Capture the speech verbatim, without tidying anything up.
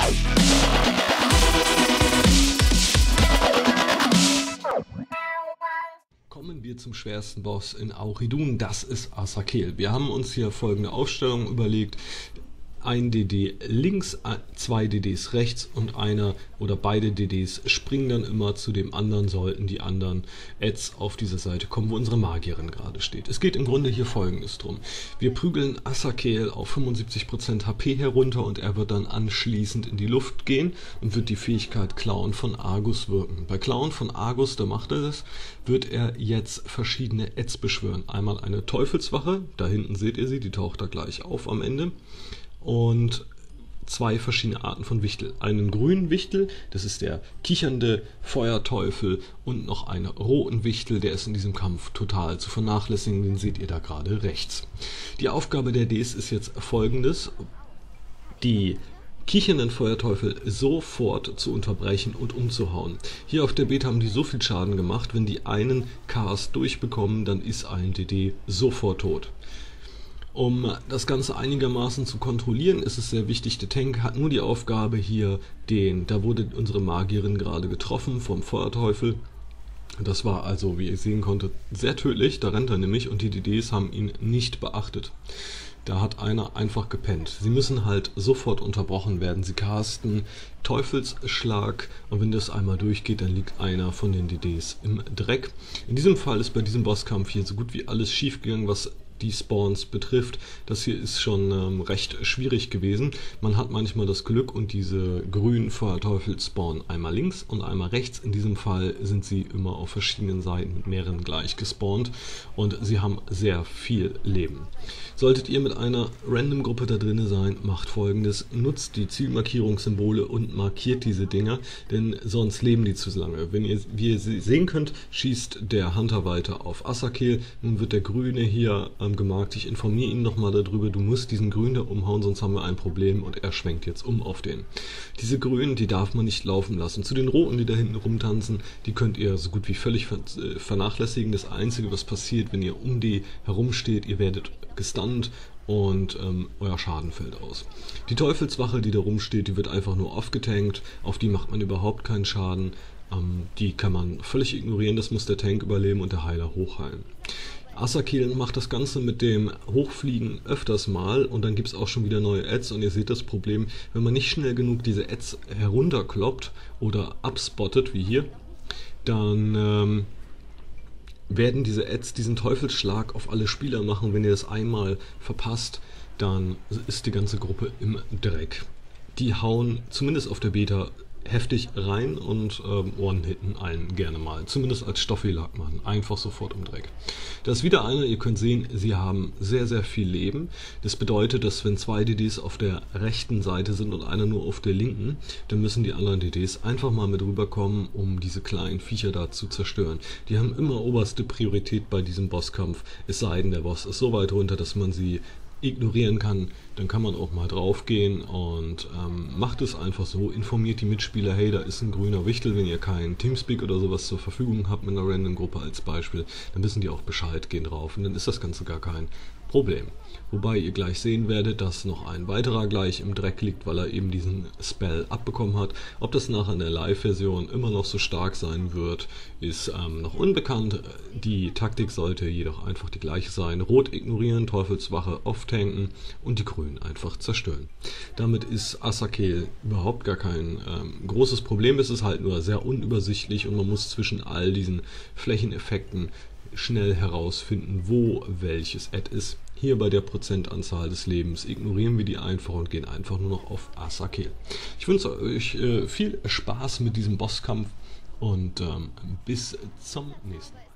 Kommen wir zum schwersten Boss in Auridun, das ist Asakel. Wir haben uns hier folgende Aufstellung überlegt. Ein D D links, zwei D Ds rechts und einer oder beide D Ds springen dann immer zu dem anderen, sollten die anderen Ads auf dieser Seite kommen, wo unsere Magierin gerade steht. Es geht im Grunde hier folgendes drum. Wir prügeln Asakel auf fünfundsiebzig Prozent H P herunter und er wird dann anschließend in die Luft gehen und wird die Fähigkeit Klauen von Argus wirken. Bei Klauen von Argus, da macht er das, wird er jetzt verschiedene Ads beschwören. Einmal eine Teufelswache, da hinten seht ihr sie, die taucht da gleich auf am Ende. Und zwei verschiedene Arten von Wichtel. Einen grünen Wichtel, das ist der kichernde Feuerteufel, und noch einen roten Wichtel, der ist in diesem Kampf total zu vernachlässigen, den seht ihr da gerade rechts. Die Aufgabe der Ds ist jetzt folgendes: Die kichernden Feuerteufel sofort zu unterbrechen und umzuhauen. Hier auf der Beta haben die so viel Schaden gemacht, wenn die einen Cast durchbekommen, dann ist ein D D sofort tot. Um das Ganze einigermaßen zu kontrollieren, ist es sehr wichtig, der Tank hat nur die Aufgabe hier, den, da wurde unsere Magierin gerade getroffen vom Feuerteufel. Das war also, wie ihr sehen konntet, sehr tödlich, da rennt er nämlich und die D Ds haben ihn nicht beachtet. Da hat einer einfach gepennt. Sie müssen halt sofort unterbrochen werden. Sie casten Teufelsschlag und wenn das einmal durchgeht, dann liegt einer von den D Ds im Dreck. In diesem Fall ist bei diesem Bosskampf hier so gut wie alles schief gegangen, was die Spawns betrifft. Das hier ist schon ähm, recht schwierig gewesen. Man hat manchmal das Glück und diese grünen Feuerteufel spawnen einmal links und einmal rechts. In diesem Fall sind sie immer auf verschiedenen Seiten mit mehreren gleich gespawnt und sie haben sehr viel Leben. Solltet ihr mit einer Random-Gruppe da drin sein, macht folgendes: Nutzt die Zielmarkierungssymbole und markiert diese Dinger, denn sonst leben die zu lange. Wenn ihr, wie ihr sehen könnt, schießt der Hunter weiter auf Asakel. Nun wird der Grüne hier ähm, gemarkt. Ich informiere ihn nochmal darüber, du musst diesen Grünen da umhauen, sonst haben wir ein Problem, und er schwenkt jetzt um auf den. Diese Grünen, die darf man nicht laufen lassen. Zu den Roten, die da hinten rumtanzen, die könnt ihr so gut wie völlig vernachlässigen. Das Einzige, was passiert, wenn ihr um die herumsteht, ihr werdet gestunt und ähm, euer Schaden fällt aus. Die Teufelswache, die da rumsteht, die wird einfach nur aufgetankt, auf die macht man überhaupt keinen Schaden, ähm, die kann man völlig ignorieren, das muss der Tank überleben und der Heiler hochheilen. Asakel macht das Ganze mit dem Hochfliegen öfters mal und dann gibt es auch schon wieder neue Ads und ihr seht das Problem, wenn man nicht schnell genug diese Ads herunterkloppt oder abspottet, wie hier, dann ähm, werden diese Ads diesen Teufelsschlag auf alle Spieler machen. Wenn ihr das einmal verpasst, dann ist die ganze Gruppe im Dreck. Die hauen zumindest auf der Beta heftig rein und ähm, One-Hitten allen gerne mal. Zumindest als Stoffelag machen. Einfach sofort im Dreck. Da ist wieder einer, ihr könnt sehen, sie haben sehr, sehr viel Leben. Das bedeutet, dass wenn zwei D Ds auf der rechten Seite sind und einer nur auf der linken, dann müssen die anderen D Ds einfach mal mit rüberkommen, um diese kleinen Viecher da zu zerstören. Die haben immer oberste Priorität bei diesem Bosskampf, es sei denn, der Boss ist so weit runter, dass man sie ignorieren kann, dann kann man auch mal drauf gehen und ähm, macht es einfach so, informiert die Mitspieler, hey, da ist ein grüner Wichtel, wenn ihr keinen Teamspeak oder sowas zur Verfügung habt mit einer Random-Gruppe als Beispiel, dann wissen die auch Bescheid, gehen drauf und dann ist das Ganze gar kein Problem. Wobei ihr gleich sehen werdet, dass noch ein weiterer gleich im Dreck liegt, weil er eben diesen Spell abbekommen hat. Ob das nachher in der Live-Version immer noch so stark sein wird, ist ähm, noch unbekannt. Die Taktik sollte jedoch einfach die gleiche sein. Rot ignorieren, Teufelswache off-tanken und die Grünen einfach zerstören. Damit ist Asakel überhaupt gar kein ähm, großes Problem. Es ist halt nur sehr unübersichtlich und man muss zwischen all diesen Flächeneffekten schnell herausfinden, wo welches Ad ist. Hier bei der Prozentanzahl des Lebens ignorieren wir die einfach und gehen einfach nur noch auf Asakel. Ich wünsche euch äh, viel Spaß mit diesem Bosskampf und ähm, bis zum nächsten Mal.